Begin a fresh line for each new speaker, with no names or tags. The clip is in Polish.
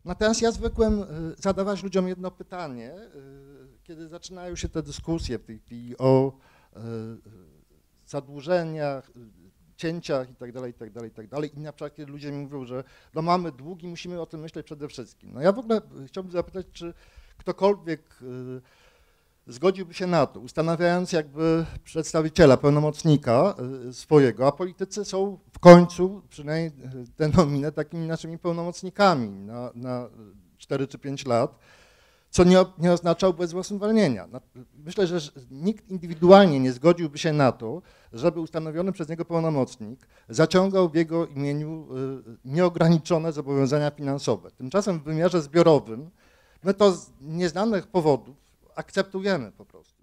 Natomiast ja zwykłem zadawać ludziom jedno pytanie, kiedy zaczynają się te dyskusje w tej chwili o zadłużeniach, cięciach i tak dalej, i tak dalej, i tak dalej. I na przykład kiedy ludzie mi mówią, że no mamy długi, musimy o tym myśleć przede wszystkim. No ja w ogóle chciałbym zapytać, czy ktokolwiek zgodziłby się na to, ustanawiając jakby przedstawiciela, pełnomocnika swojego, a politycy są w końcu, przynajmniej te nominy, takimi naszymi pełnomocnikami na 4 czy 5 lat, co nie oznacza ubezwłasnowolnienia. Myślę, że nikt indywidualnie nie zgodziłby się na to, żeby ustanowiony przez niego pełnomocnik zaciągał w jego imieniu nieograniczone zobowiązania finansowe. Tymczasem w wymiarze zbiorowym my to z nieznanych powodów akceptujemy po prostu.